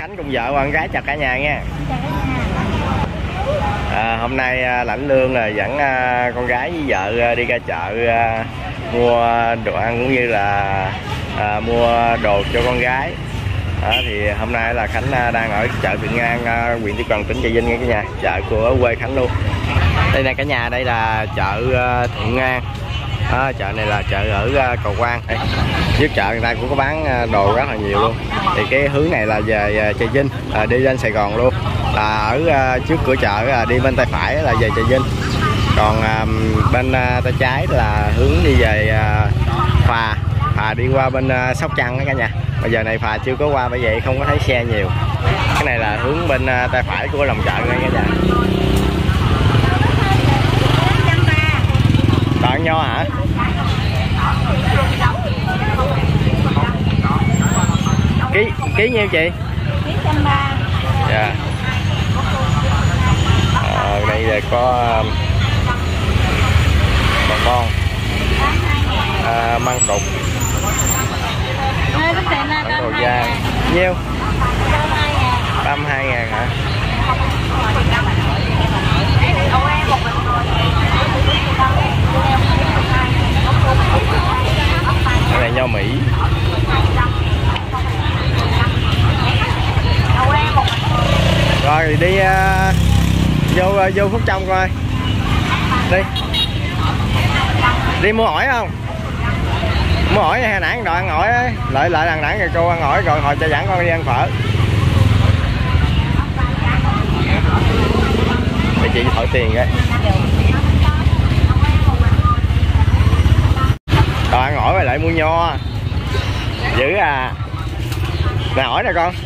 Khánh cùng vợ con gái chào cả nhà nha. Hôm nay lãnh lương là dẫn con gái với vợ đi ra chợ mua đồ ăn cũng như là mua đồ cho con gái. Thì hôm nay là Khánh đang ở chợ Thượng An, huyện Tuy Cần, tỉnh Trà Vinh nha cả nhà, chợ của quê Khánh luôn. Đây nè cả nhà, đây là chợ Thượng An. Chợ này là chợ ở Cầu Quan. Trước chợ người ta cũng có bán đồ rất là nhiều luôn. Thì cái hướng này là về Trà Vinh, đi lên Sài Gòn luôn. Là ở trước cửa chợ, đi bên tay phải là về Trà Vinh. Còn bên tay trái là hướng đi về Phà đi qua bên Sóc Trăng đó cả nhà. Bây giờ này Phà chưa có qua, bởi vậy không có thấy xe nhiều. Cái này là hướng bên tay phải của lòng chợ nha cả nhà. Bạn nho hả? Ký nhiêu chị? Ký 130. Dạ. Đây là có bon, măng cục, măng cầu da. Nhiêu? 32.000 hả? Cái này nho Mỹ. Rồi đi vô Phúc Trong coi. Đi mua ổi không? Mua ổi hay nãy đòi ăn ổi ấy. Lại đằng nãy kìa cô ăn ổi rồi, hồi cho dẫn con đi ăn phở. Để chị thổi tiền cái. Đòi ăn ổi rồi lại mua nho. Dữ à. Nè ổi nè con.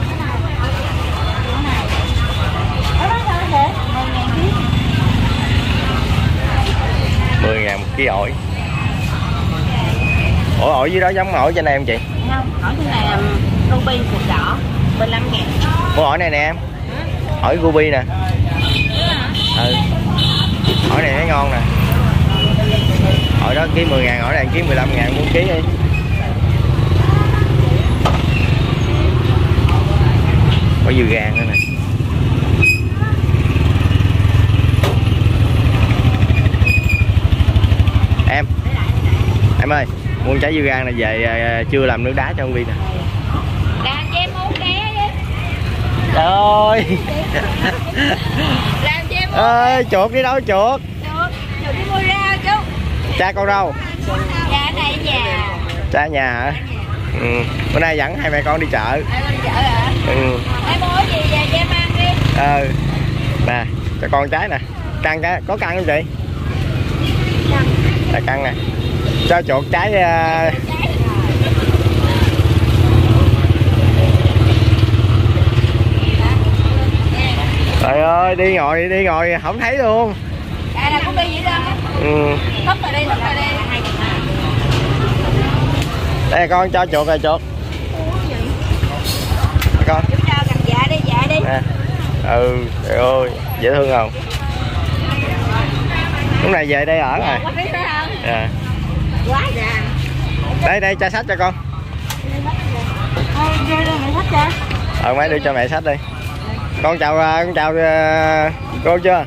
10.000 một ký ổi. Ủa ổi dưới đó giống ổi trên này không chị? Không, ổi trên này là ruby cục đỏ, 15.000. Ủa ổi này nè em. Ổi ruby nè. Ổi này nó ngon nè. Ổi đó ký 10.000, ổi này ký 15.000 muốn ký đi. Có dưa gan nữa nè. Em ơi, mua trái dưa gan này về chưa làm nước đá cho con Vi nè. Làm cho em uống ké đi. Trời ơi. Làm cho em uống. Ơi, chuột đi đâu chuột? Chuột đi mua rau chú. Cha con đâu? Cha này ở nhà. Cha ở nhà hả? Ừ. Bữa nay dẫn hai mẹ con đi chợ. Đi chợ hả? Ừ. Em mua gì về cho em ăn đi. Nè, cho con trái nè. Căng cái, có căng không chị? Là căng nè. Cho chuột trái. Trời ơi, đi ngồi không thấy luôn. Là cũng đi vậy đó. Ừ. Thấp rồi đi. Đây con cho chuột rồi chuột. Con. Chú cho cầm dạ đi. Nè. Trời ơi, dễ thương không? Lúc này về đây ở rồi. À. Quá dạ. Đây cha sách cho con. Mấy đưa cho mẹ sách đi. Con chào cô chưa?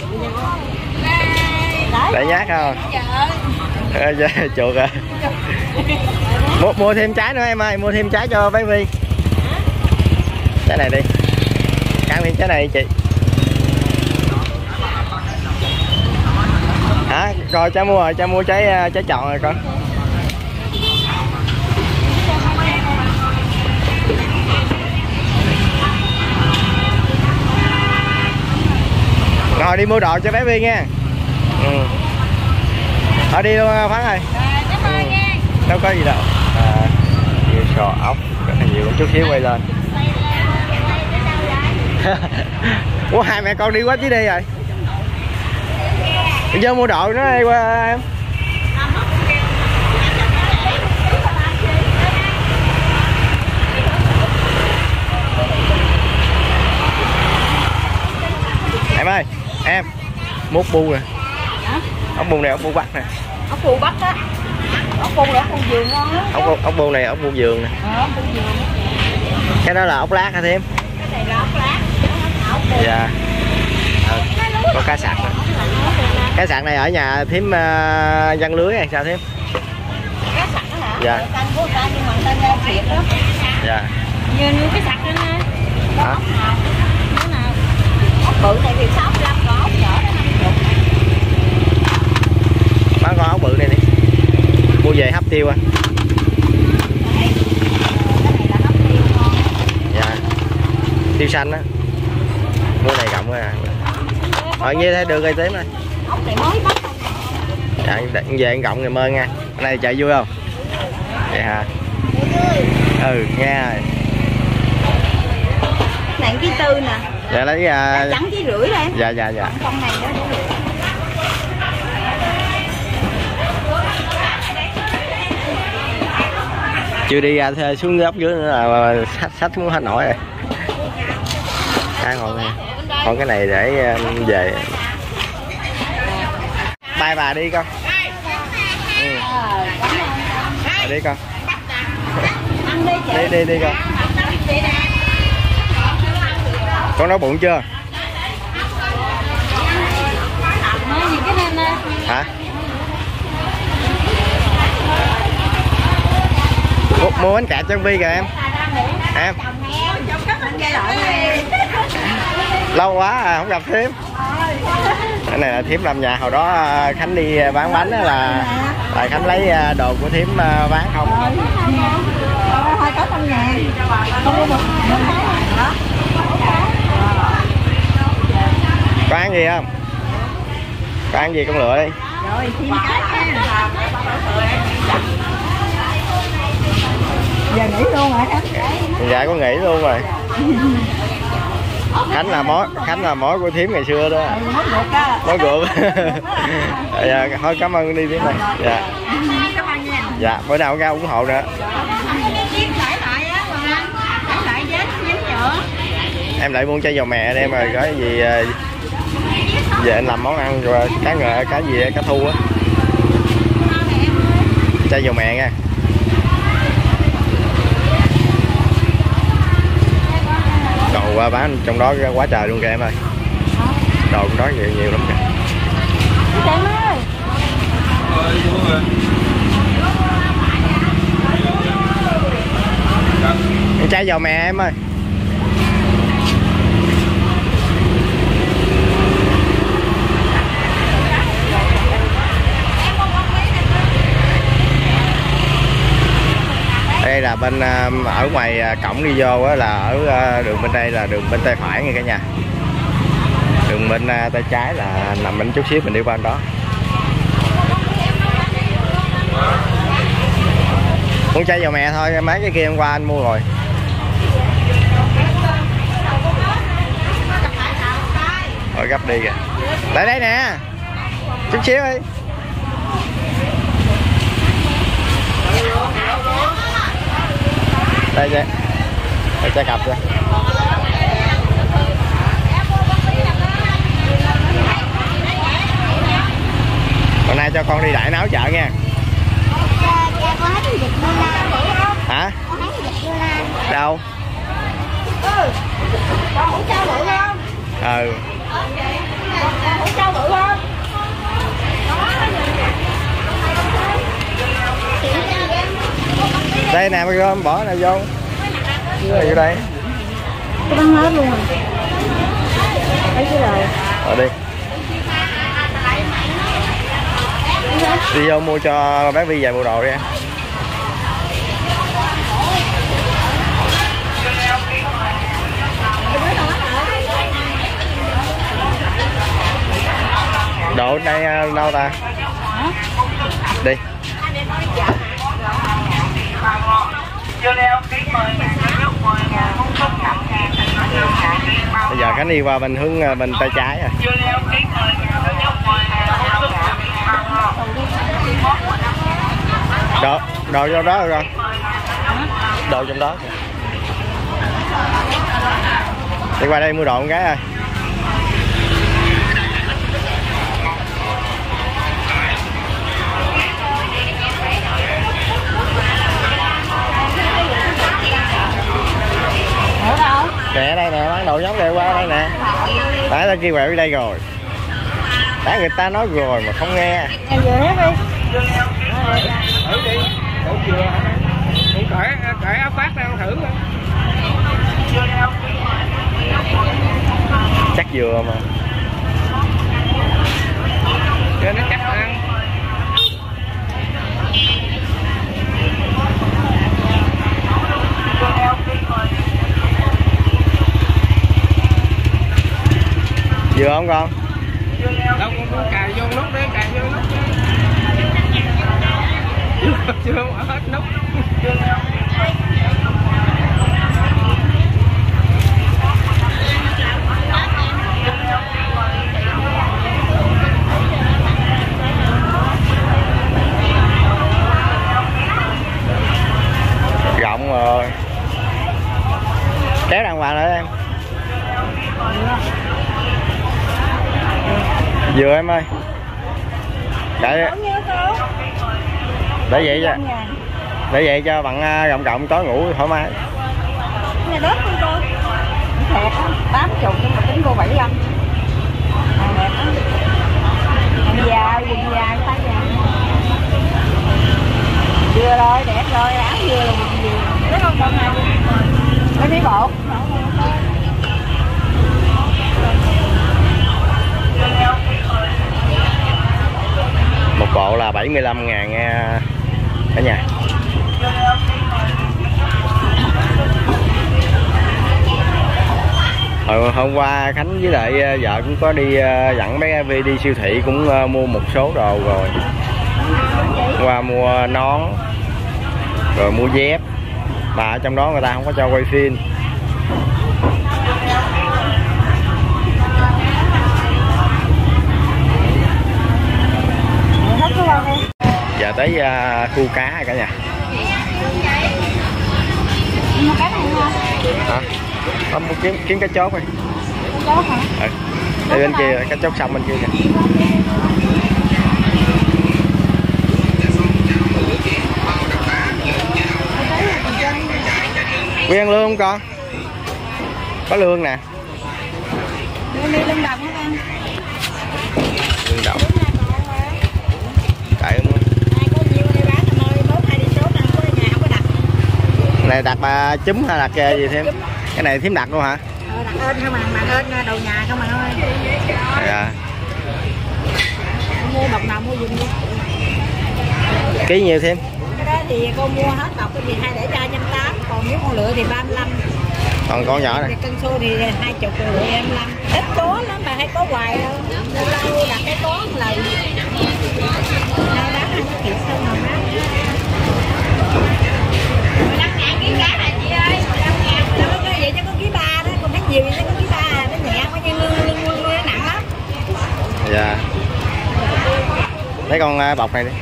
Để nhát không? Chuột à. Mua thêm trái nữa em ơi, mua thêm trái cho bé Vi. Trái này đi. Cắn miếng trái này chị. Hả? Rồi cha mua rồi, cha mua trái tròn rồi con. Rồi đi mua đồ cho bé Vi nha. Thôi đi luôn Phán ơi. Đâu có gì đâu. Nhiều sò ốc rất là nhiều, chút xíu quay lên. Ủa hai mẹ con đi quá chứ đi rồi. Bây giờ mua đồ nó đi qua em. Em ơi, em mút bu nè. Ốc bu này ốc bu Bắc nè. Ốc bu Bắc á. Ốc bu này ốc bu vườn ngon lắm. Ốc bu này ốc bu vườn nè. Ốc bu vườn. Cái đó là ốc lát hả Thím? Cái này là ốc lát. Dạ. Có cá sặc nữa. Cá sặc này ở nhà Thím giăng lưới hay sao Thím? Cá sặc đó hả? Dạ. Canh của người ta nhưng mà người ta ra thiệt đó. Dạ. Như nuôi cái sặc đó nè. Hả? Ốc nào? Nó nào? Ốc bự này thì 65, còn ốc nhỏ đó 50. Bán con ốc bự này đi. Mua về hấp tiêu à. Cái này là ốc tiêu ngon. Dạ. Tiêu xanh á. Mua này cộng à. Như thế được rồi Tím ơi. Ốc này mới bắt. Dạ, về ăn cộng ngày mơ nha. Cái này chạy vui không? Vậy hả? Ừ, nghe rồi. Này cái tư nè. Dạ lấy trắng cái rưỡi đây. Dạ dạ dạ. Con này nữa. Chưa đi ra xuống góc dưới nữa là sách muốn hết nổi rồi. Còn cái này để về. Bye bà đi con. Ừ. Đi con. Đi con. Con đói bụng chưa? Hả? Mua bánh kẹt cho Vi kìa em. Em. Lâu quá à, không gặp Thím. Cái này là Thím làm nhà hồi đó Khánh đi bán bánh là Khánh lấy đồ của Thím bán không? Thôi có 100.000. Không mua một. Có ăn gì không? Có ăn gì con lựa đi. Rồi xin cái nha. Giờ nghỉ luôn hả Khánh? Dạ có nghỉ luôn rồi. Khánh là mối của Thím ngày xưa đó. Mối ruột. Dạ, thôi cảm ơn đi Thím này. Dạ. Dạ, bữa nào ra ủng hộ nữa. Em lại muốn chai dầu mè em rồi có gì về anh làm món ăn rồi cá gì cá thu á. Chai dầu mè nha. Đồ bán trong đó quá trời luôn kìa em ơi. Đồ trong đó nhiều lắm kìa. Chai dầu mè em ơi. Đây là bên ở ngoài cổng đi vô á, là ở đường bên đây là đường bên tay phải nha cả nhà. Đường bên tay trái là nằm bên chút xíu mình đi qua bên đó. Muốn chai dầu mè thôi, mấy cái kia hôm qua anh mua rồi. Rồi gấp đi kìa. Lại đây nè. Chút xíu đi. Đây nha. Đây trái cặp cho. Hôm nay cho con đi đại náo chợ nha. Hả? Đâu? Ừ. Đây nè mấy con bỏ này vô. Cái vô đây. Cái bắn hết luôn rồi. Thấy cái rồi. Ở đi. Đi vô mua cho bác Vi vài bộ đồ đi em. Đồ ở đây đâu ta? Đi. Bây giờ Khánh đi qua bên hướng bên tay trái à. Đồ trong đó rồi con. Đồ trong đó. Đi qua đây mua đồ con gái ơi. Nè đây nè, bán đồ giống đây qua đây nè. Tại ta kêu quẹo đi đây rồi. Đã người ta nói rồi mà không nghe. Em vừa hết đi. Thử đi. Thử chưa hả? Cũng cởi áo phát ra thử coi. Chắc vừa mà. Cho nó chắc ăn. Vừa không con? Đâu con cài vô nút đấy, cài vô nút. Chưa mở hết nút. Rộng rồi. Kéo đàng hoàng lại em. Vừa em ơi. Để vậy cho. Để vậy cho bạn rộng rộng tối ngủ thoải mái. Này đớt con cô. Đẹp á, 80 nhưng mà tính cô 75. Đẹp á. Quần dài, quần dài, tay dài. Vừa rồi, đẹp rồi, áo vừa là quần vừa. Thấy không con này? Cái miếng bột. Một bộ là 75.000 nha cả nhà. Hôm qua Khánh với lại vợ cũng có đi dẫn bé Vi đi siêu thị cũng mua một số đồ rồi. Qua mua nón rồi mua dép mà ở trong đó người ta không có cho quay phim. Giờ tới khu cá rồi cả nhà. Mua cái này không? Hả? Không, kiếm cái chốt đi. Chốt hả? Ừ. Đây bên kia, cái chốt xong bên kia kìa. Quy ăn lương không con? Có lương nè. Đi Lâm Đồng hả con? Lương Đồng. Tại không? Có nhiều đây bán rồi ơi, mốt ai đi chốt ăn có nhà không có đặt. Này đặt bà trứng hay đặt gì thêm? Cái này thím đặt luôn hả? Đặt ơn không mà, đặt ơn đầu nhà không mà ơi. Dạ. Mua bọc nào mua dùng đi. Ký nhiều thêm? Cái đó thì con mua hết bọc cái gì hay để cho 180, còn nếu con lựa thì 35. Còn con nhỏ này. Cân xô thì 20 lựa 25. Ít có lắm mà hay có hoài đâu. Lâu đặt cái có một lần. Nay bán ăn kiểu sao mà bán. 15.000 ký cá hả chị ơi? 15.000. Đâu có vậy chứ có ký 3 đó, còn thấy nhiều vậy chứ có ký 3 nó nhẹ quá nhưng lưng nó nặng lắm. Dạ. Lấy con bọc này đi.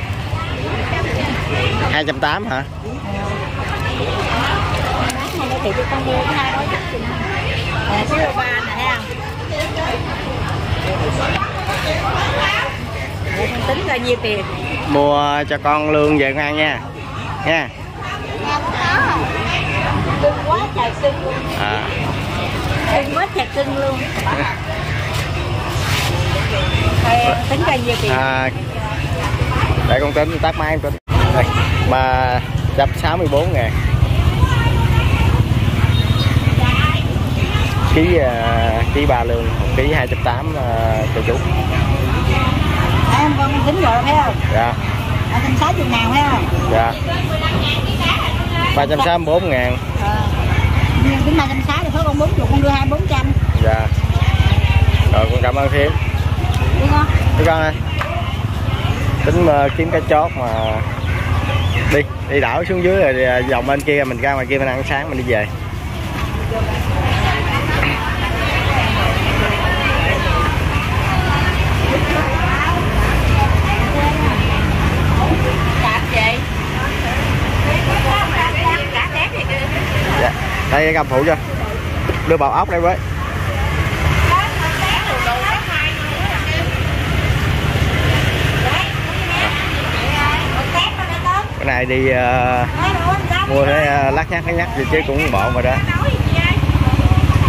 280 hả? Bán này thì con mua cái hai gói chắc chị nè. Số 3 nè thấy không? Để con tính ra nhiêu tiền. Mua cho con lương về con ăn nha. Nha. Cưng quá trời cưng luôn. Cưng quá trời cưng luôn. Tính ra nhiêu tiền? Để con tính tắt máy em tính. Đây, 364.000. Ký 3 lương, 1 ký 280 cho chú. Em con tính rồi thấy không? Dạ. 260.000 thấy không? Dạ. 364.000. Nhưng tính 360 thì phải con 40, con đưa 200-400. Dạ. Rồi con cảm ơn Thiếm. Đi con. Đi con ơi. Tính kiếm cái chốt mà đi đảo xuống dưới rồi vòng bên kia mình ra ngoài kia mình ăn sáng mình đi về. Dạ. Đây cầm phụ cho. Đưa bào ốc đây với. Cái này đi mua cái lát nhắc gì chứ cũng bọn rồi đó.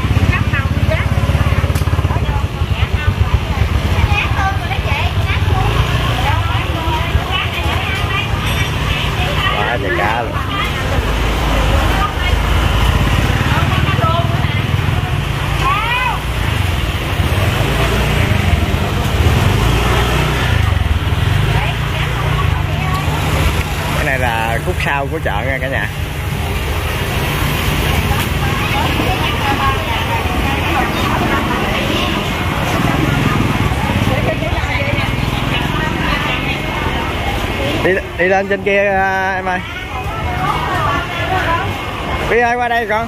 rau của chợ nha cả nhà. Đi lên trên kia em ơi. Vy ơi qua đây con.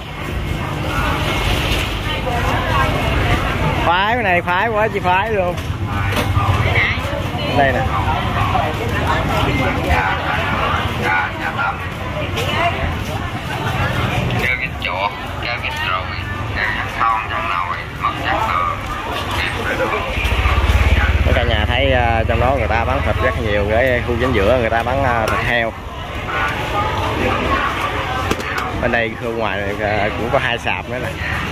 Khoái cái này, khoái quá chị, khoái luôn. Đây nè. Kêu vịt chuột, kêu vịt rồi, kêu vịt thon trong nồi, mật chắc tường. Cả nhà thấy trong đó người ta bán thịt rất nhiều, cái khu chính giữa người ta bán thịt heo. Bên đây khu ngoài này cũng có 2 sạp nữa nè.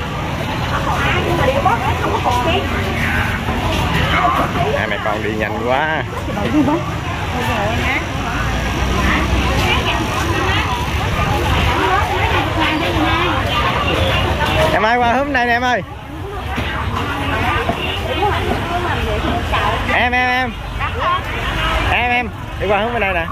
Hai mẹ con đi nhanh quá. Em ơi qua hướng này nè em ơi. Em đi qua hướng bên đây nè.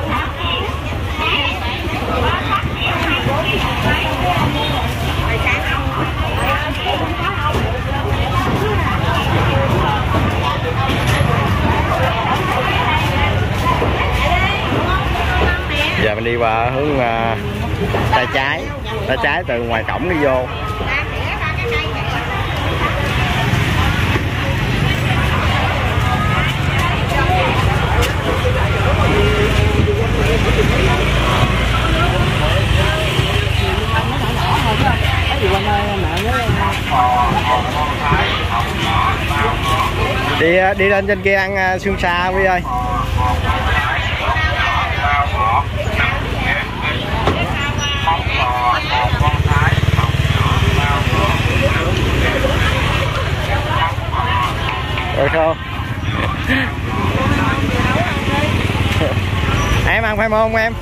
Giờ mình đi qua hướng tay trái từ ngoài cổng đi vô. Đi lên trên kia ăn xương xa Vy ơi. Được không? Em ăn khoai môn không em?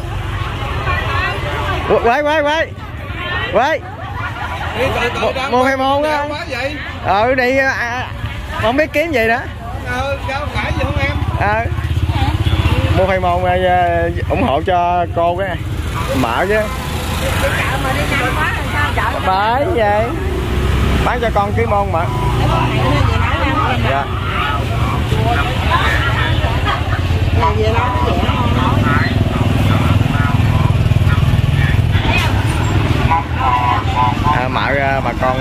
Quay mua khoai môn á. Đi không biết kiếm gì nữa. Phải gì không em? Mua khoai môn ủng hộ cho cô cái này. Mở chứ. Bởi vậy bán cho con ký môn mà. Dạ. Mở bà con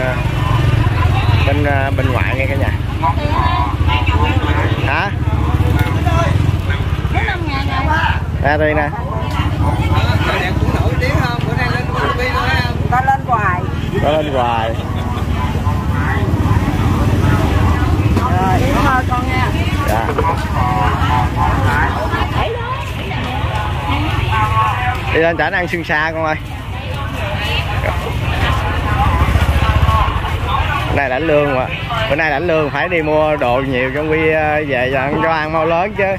bên ngoại nghe cả nhà. Hả? Ra đây nè. Ta lên hoài. Lên hoài. Rồi, đi thôi con nha. Dạ. Đi lên chợ ăn xương xa con ơi. Bữa nay lãnh lương mà. Bữa nay lãnh lương phải đi mua đồ nhiều cho Vy về cho ăn mau lớn chứ.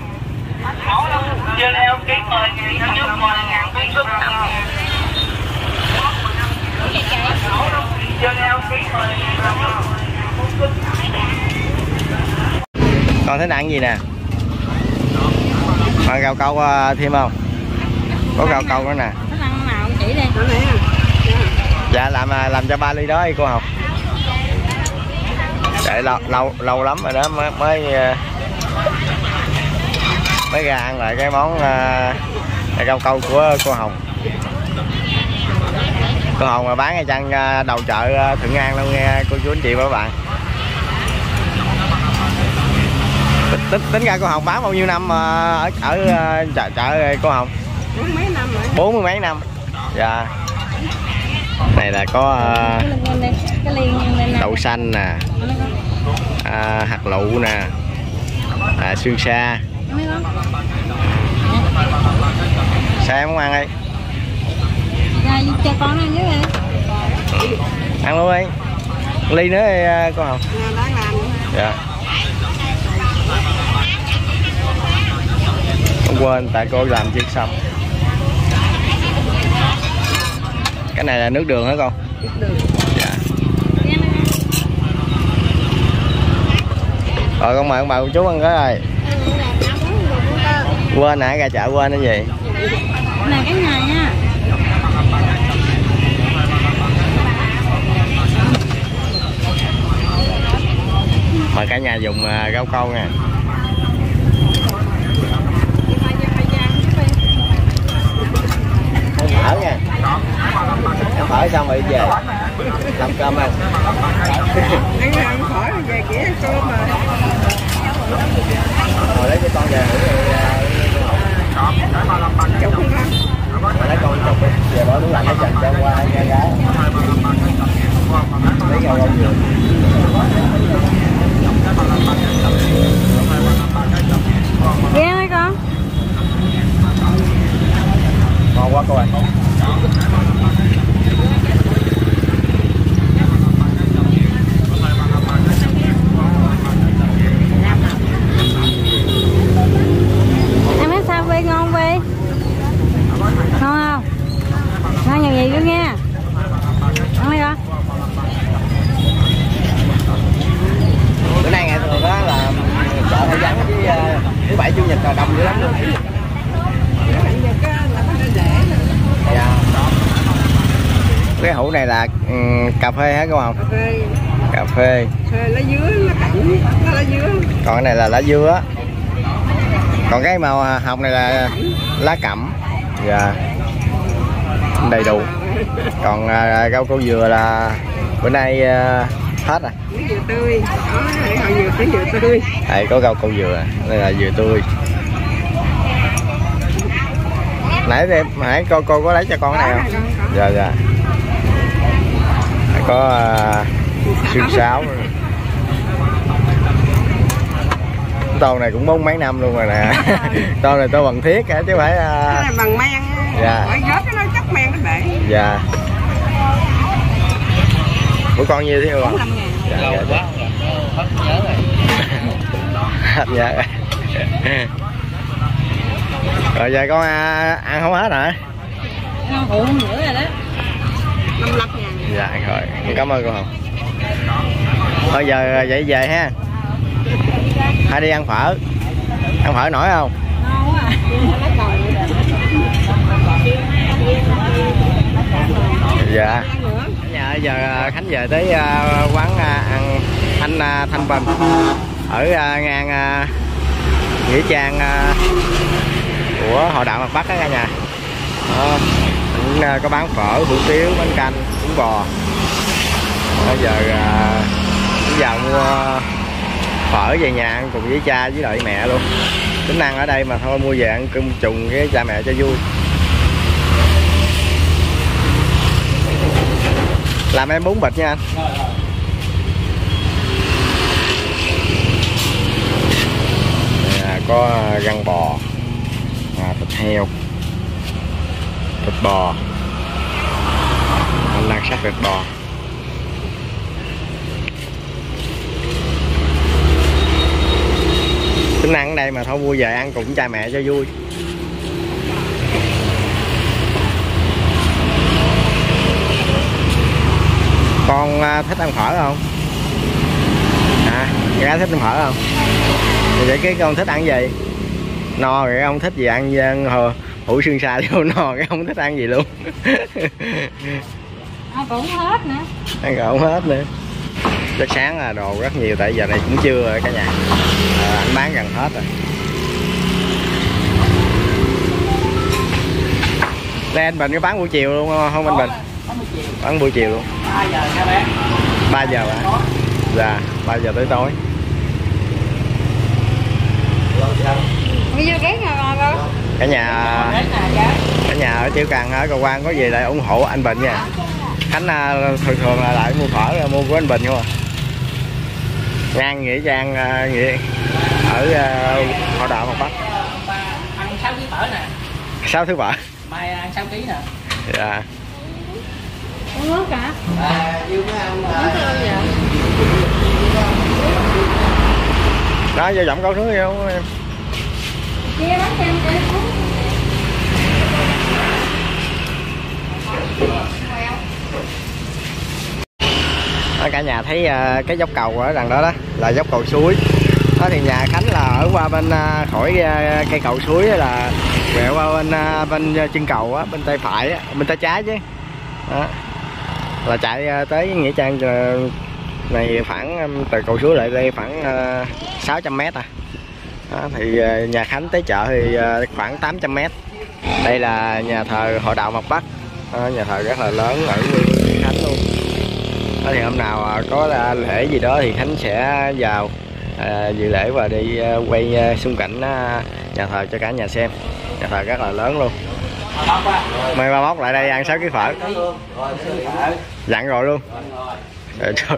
Con thích ăn gì nè? Con rau câu thêm không? Có rau câu nữa nè. Thích ăn nào chỉ đi. Dạ làm cho 3 ly đó đi cô Hồng. Để lâu lắm rồi đó mới ra ăn lại cái món rau câu của cô Hồng. Cô Hồng mà bán ngay chân đầu chợ Thuận An đâu nghe cô chú anh chị và các bạn. Tính ra cô Hồng bán bao nhiêu năm ở chợ cô Hồng? 40 mấy năm rồi. 40 mấy năm. Dạ. Này là có đậu xanh nè, hạt lựu nè, xương sa. Sao em muốn ăn đi? Cho con ăn với đi. Ăn luôn đi. Ly nữa đi cô Hồng. Dạ. Không quên tại cô làm chưa xong. Cái này là nước đường hả con? Nước đường. Dạ. Rồi con mời ông bà cô chú ăn cái rồi. Quên nãy ra chợ quên cái gì? nè cả nhà nha. Mời cả nhà dùng rau câu nha. Không phở nha. Ăn phở xong rồi về làm cơm ăn. Ăn phở về kia ăn cơm mà. Rồi lấy cho con về Chụp không ăn. lấy con chụp về bỏ tủ lạnh để dành cho qua nha gái. Lấy rau câu dừa. Ghé mấy con. Ngon quá cô ơi. Em thấy sao Vi, ngon Vi? Ngon không? Ngon nhiều gì nữa nha. Ngon đi con. Bữa nay ngày thường đó là chợ phải vắng với thứ bảy chủ nhật là đông dữ lắm luôn. Dạ. Cái hũ này là cà phê hả cô không? Cà phê. Cà phê. Lá dứa, lá cảnh, lá dứa. Còn cái này là lá dứa. Còn cái màu hồng này là lá cẩm. Dạ. Đầy đủ. Còn rau câu dừa là bữa nay hết rồi. Dừa tươi. Đó, họ dừa tới dừa tươi. Đây có rau câu dừa, đây là dừa tươi. Nãy cô có lấy cho con cái này không? Dạ dạ. Có xương sáo. Tô này cũng 4 mấy năm luôn rồi nè. Tô này tô bằng thiết hả chứ phải bằng men. Dạ. Phải rớt cái nó chắc men nó bể. Dạ. Của con nhiêu thế không? 45.000. Dạ, Lâu dạ, quá hết nhớ rồi. hết nhớ rồi. Rồi giờ con ăn không hết hả? Ngon ủ không nữa rồi đó. 55.000. Dạ rồi, cảm ơn cô Hồng. Thôi giờ vậy về ha. Hai đi ăn phở. Ăn phở nổi không? Ngon quá Dạ. Dạ giờ Khánh về tới quán ăn anh Thanh Bình ở ngang nghĩa trang của Họ Đạo Mặt Bắc đó cả nhà. Có bán phở, hủ tiếu, bánh canh, bún bò. Bây giờ vào mua phở về nhà ăn cùng với cha với đợi mẹ luôn. Tính ăn ở đây mà thôi mua về ăn cơm trùng với cha mẹ cho vui. Làm em 4 bịch nha anh. Có răng bò, thịt heo, thịt bò. Anh đang sắc thịt bò. Tính ăn ở đây mà thôi mua về ăn cùng cha mẹ cho vui. Con thích ăn phở không? Gái thích ăn phở không? Vậy cái con thích ăn gì? No rồi không thích gì ăn hủ xương xa vô no cái không thích ăn gì luôn. Ăn cũng hết nữa. Ăn còn không hết nữa. Chắc sáng là đồ rất nhiều tại giờ này cũng trưa rồi cả nhà. Anh bán gần hết rồi. Đây anh Bình có bán buổi chiều luôn không anh Bình? Bán buổi chiều luôn. 3 giờ nha bé. 3 giờ hả? Dạ, 3 giờ tới tối. Đi vô ghé nhà ngồi con. Cả nhà ở Tiểu Cần ở Cầu Quan có gì lại ủng hộ anh Bình nha. Khánh thường là lại mua phở mua của anh Bình không à. Ngang nghĩa trang nghĩa ở Họ Đạo Mặt Bắc. Ăn 6 kg phở nè. 6 thứ Bảy. Mai ăn 6 kg nè. Dạ. Uống nước hả? Dương mới ăn Đó vô giọng câu nước vô em. Kia bán cho em uống. Cả nhà thấy cái dốc cầu ở đằng đó đó là dốc cầu suối. Đó thì nhà Khánh là ở qua bên khỏi cây cầu suối là quẹo qua bên chân cầu á, bên tay phải á, bên tay trái chứ. Đó. Là chạy tới nghĩa trang này khoảng từ cầu Suối lại đây khoảng 600 m à. Đó, thì nhà Khánh tới chợ thì khoảng 800 m. Đây là nhà thờ Hội đạo Mộc Bắc. Đó, nhà thờ rất là lớn ở Nghĩa Khánh luôn. Đó, thì hôm nào có lễ gì đó thì Khánh sẽ vào dự lễ và đi quay xung cảnh nhà thờ cho cả nhà xem. Nhà thờ rất là lớn luôn. Mời ba móc lại đây ăn 6 kg phở. Dặn rồi luôn. Trời trời.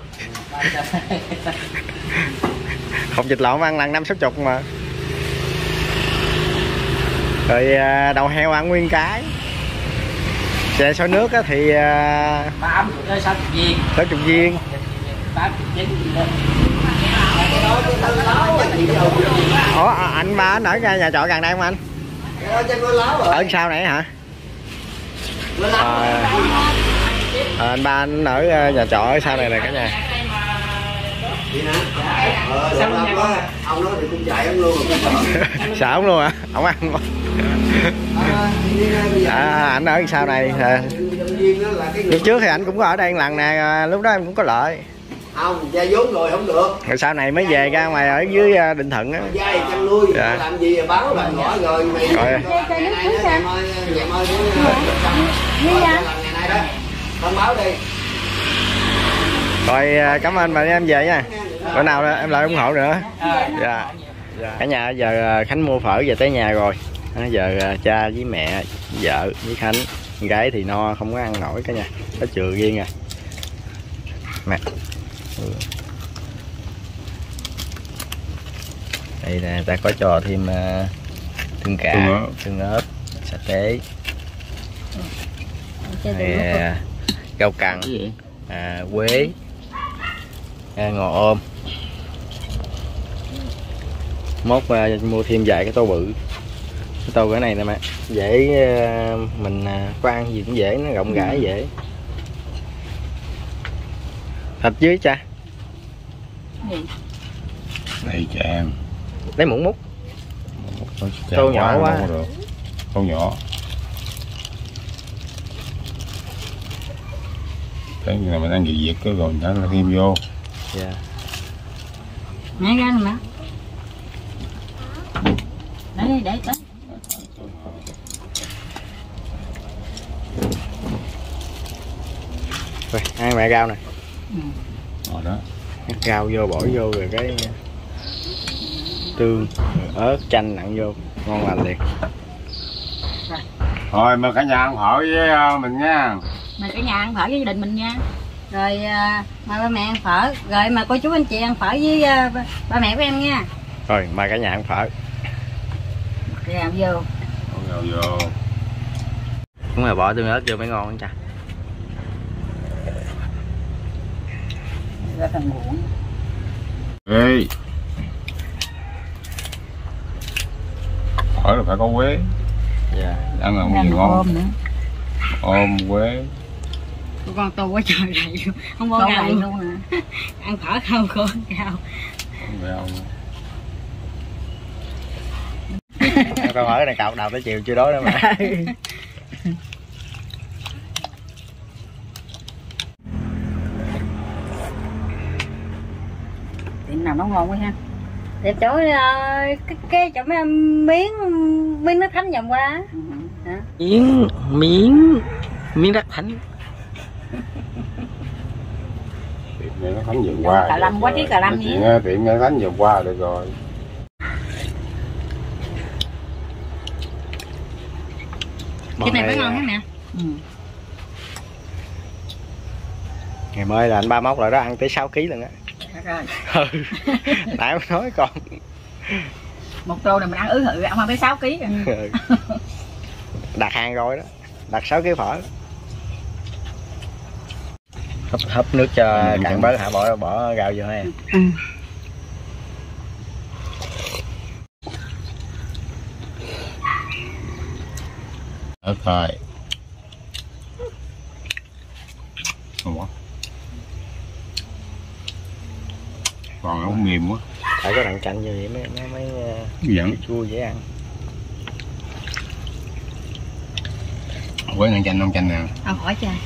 Không vịt lộn ăn lần 50-60 mà. Rồi đầu heo ăn nguyên cái. Chè xôi nước á thì 60 viên. Ủa anh ba anh ở nhà trọ gần đây không anh? Ở sau này hả? Anh ba anh ở nhà trọ ở sau này nè cả nhà. Ông nói thì cũng chạy ông luôn. Sợ ông luôn hả? Ông ăn không? Anh ở sau này. Lúc trước thì anh cũng có ở đây lần nè, lúc đó em cũng có lợi. Không, gia vốn rồi không được. Rồi sau này mới về ra ngoài ở dưới Định Thuận á. Dây chăn nuôi, dạ. Làm gì báo làm ngõ rồi mày. Rồi. Thông báo đi. Rồi cảm ơn bà em về nha. Bữa nào em lại ủng hộ nữa. Dạ. Cả nhà giờ Khánh mua phở về tới nhà rồi. Giờ cha với mẹ, vợ với Khánh, con gái thì no không có ăn nổi cả nhà. Có chừa riêng à. Mẹ. Đây nè, ta có cho thêm tương cà, tương ớt, sa tế, rau cần, quế, ngò ôm. Mốt mua thêm vài cái tô bự. Cái tô cái này nè mẹ, dễ mình có ăn gì cũng dễ, nó rộng rãi dễ. Thịt dưới cha. Đây chàng. Lấy muỗng múc. Tô nhỏ quá. Tô nhỏ. Thế là mình ăn việc cái rồi nó thêm vô. Dạ. Nhảy ra nè. Để tới. Rồi, ăn mẹ rau nè. Rồi đó. Rau vô bỏ vô rồi cái tương, ớt, chanh nặng vô, ngon lành liền. Thôi mời cả nhà ăn phở với mình nha. Mời cả nhà ăn phở với gia đình mình nha. Rồi mời ba mẹ ăn phở, rồi mời cô chú anh chị ăn phở với ba mẹ của em nha. Rồi mời cả nhà ăn phở. Rau vô. Rau vô. Đúng là bỏ tương ớt vô mới ngon không cha. Rất là muỗng. Ê. Phở là phải có quế. Dạ. Ăn là cái gì ngon. Ôm nữa. Ôm quế. Con tô quá trời này luôn. Không có gạo luôn nè. Ăn phở không có gạo. Gạo. Con ở này cạo đầu tới chiều chưa đói đâu mà. Tiệm nào nó ngon quá ha. Tiệm chỗ cái chỗ mấy miếng nước thánh vòng qua. Miếng đất thánh. Tiệm này nó thánh vườn qua. Cà lâm quá chứ cà lâm gì. Tiệm này thánh vườn qua được rồi. Cái này phải ngon lắm nè. Ngày mới là anh ba móc lại đó ăn tới 6 kg lần á. Rồi. Nãy ông nói con. Một tô này mình ăn ứ hự, ông ăn tới 6 kg. Đặt hàng rồi đó. Đặt 6 kg phở. Hấp nước cho cạn bớt hả, bỏ gạo vô ha. Ớt thôi. Ngon quá. Còn nó mềm quá. Phải có đặng chanh vô vậy mới Dẫn. chua dễ ăn. quế ăn chanh, chanh nè. Hỏi cha.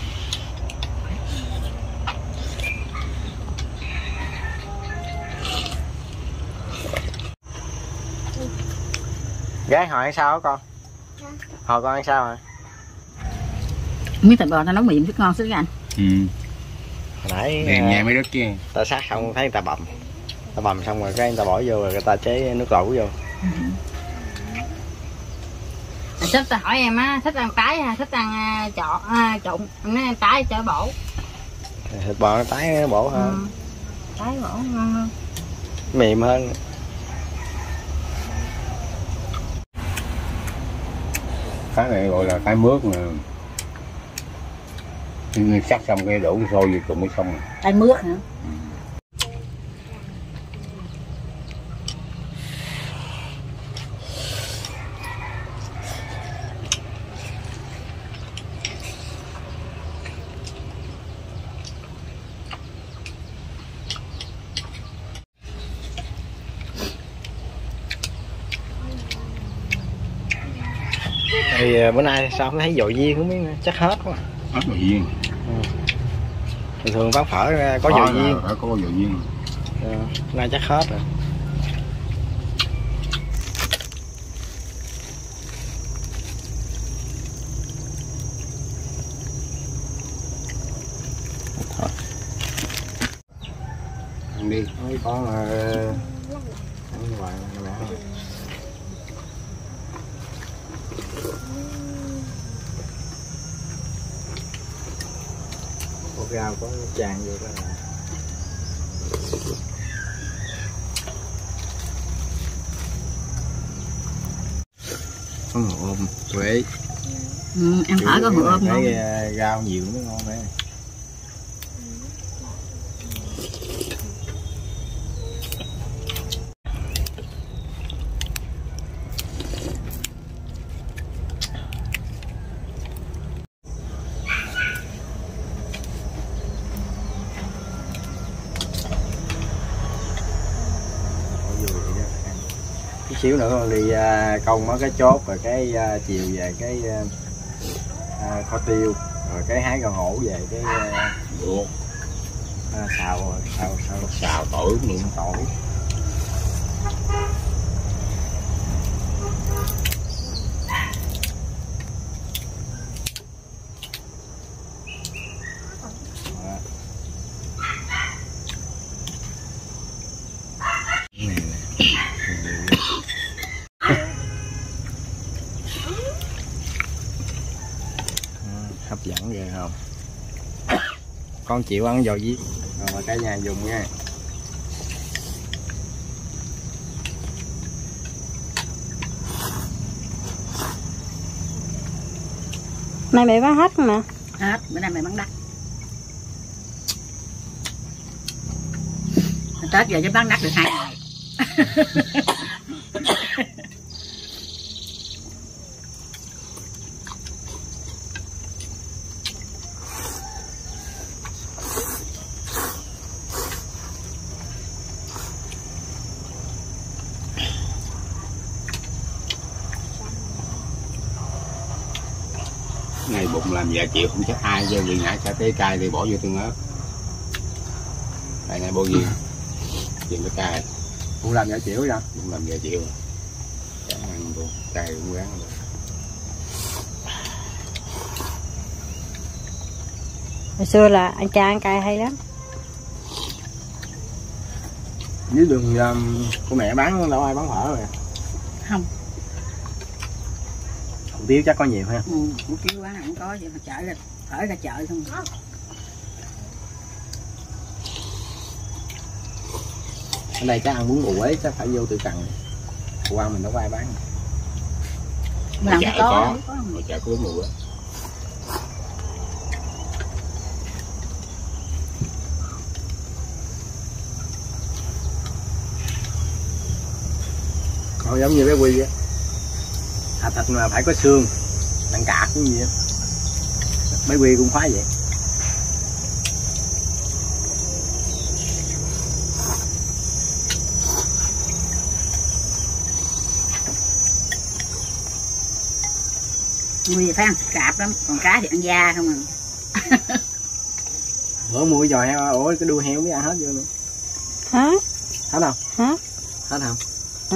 Gái hỏi ăn sao hả con? Hồi con ăn sao hả? Miếng thịt bò tao nấu mềm rất ngon xíu anh. Ừ. Hồi nãy Đèn nghe mấy đứa kia. ta sát xong thấy người ta bầm. Ta bầm xong rồi cái người ta bỏ vô rồi người ta chế nước lẩu vô. Thích ta hỏi em á, thích ăn tái hay thích ăn trộn? Em nói tái cho bổ. Thịt bò nó tái nó bổ hơn. Tái bổ ngon hơn. Mềm hơn. Cái này gọi là cái mướt nè. Sắc xong cái đổ sôi vô cùng mới xong. Tái mướt hả? Thì bữa nay sao không thấy dội viên không biết nữa. Chắc hết quá. Hết dội viên. Thường thường quán phở có dội viên. Phải có dội viên. Nay chắc hết rồi. Thôi. Ăn đi. Mấy con ăn hoài mẹ. Rau có tràn vô đó là có ngộ ôm quế. Ăn phở có ngộ ôm không? Cái rau nhiều mới ngon đấy. Xíu nữa con đi công mấy cái chốt rồi cái chiều về cái kho tiêu rồi cái hái rau hổ về cái xào tỏi luôn tỏi. Hấp dẫn ghê không? Con chịu ăn giò viết rồi mà cả nhà dùng nha. Nay mẹ bán hết mà. Hết, bữa nay mẹ bán đắt. Tết giờ chứ bán đắt được 2 ngày. Này bụng làm dạ chịu không chắc ai chứ vì ngã sa tế cay thì bỏ vô tương ớt. Đây này bao nhiêu chuyện cái cay Bụng làm dạ chịu ra. Bụng làm dạ chịu chẳng ăn luôn cay cũng ráng luôn. Hồi xưa là anh cha ăn cay hay lắm. Dưới đường của mẹ bán đâu ai bán phở rồi. Không. Hủ tiếu chắc có nhiều ha. Hủ tiếu quán nào cũng có vậy mà chợ ra phở ra chợ không. Ở đây chắc ăn bún bò Huế chắc phải vô Tự Cần. Qua mình đâu có ai bán. Ngoài chợ có, ngoài chợ có bún bò Huế. Còn giống như bé Quy á, thịt mà phải có xương, đằng cạp cái gì á, bé Quy cũng khoái vậy. Nuôi phải ăn cạp lắm, còn cá thì ăn da không à. Bữa mua giò heo, ủa cái đuôi heo mới ăn hết vô luôn. Hả? Hết không? Hả? Hết không? Ừ.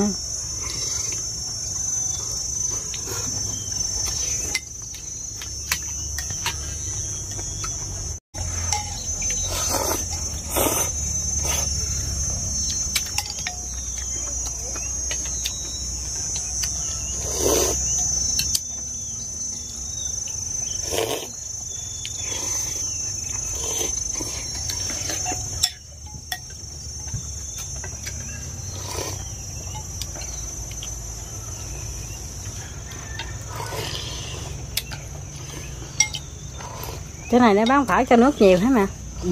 Cái này nó bán phải cho nước nhiều hả mẹ? Ừ.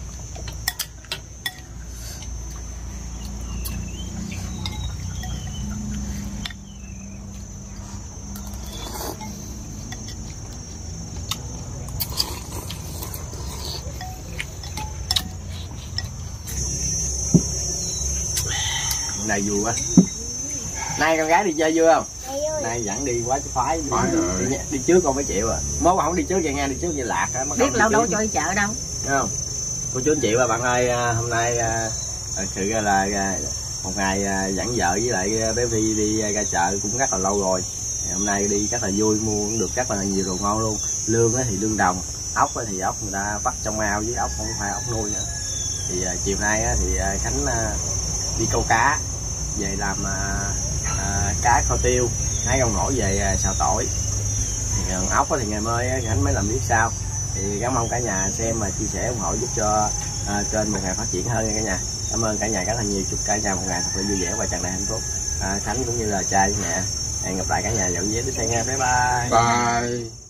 Này vui quá. Nay con gái đi chơi vui không? Nay dẫn đi quá chứ khoái. Đi trước con phải chịu à. Mốt không đi trước vậy nghe, đi trước như lạc á. Biết lâu đâu cho đi chợ đâu. Đúng không? Cô chú anh chị và bạn ơi, hôm nay thật sự là một ngày dẫn vợ với lại bé Vi đi ra chợ cũng rất là lâu rồi. Hôm nay đi rất là vui, mua cũng được rất là nhiều đồ ngon luôn. Lương thì lương đồng, ốc thì ốc người ta bắt trong ao với ốc không phải ốc nuôi nữa. Thì chiều nay thì Khánh đi câu cá, về làm cá kho tiêu, hái rau ngổ về xào tỏi. Thì còn ốc thì ngày mai Khánh mới làm biết sao. Thì cảm ơn cả nhà xem và chia sẻ ủng hộ giúp cho kênh một ngày phát triển hơn nha cả nhà. Cảm ơn cả nhà rất là nhiều, chúc cả nhà một ngày thật là vui vẻ và tràn đầy hạnh phúc. Khánh cũng như là trai với mẹ, hẹn gặp lại cả nhà dạo vé tiếp theo nha. Bye bye. Bye.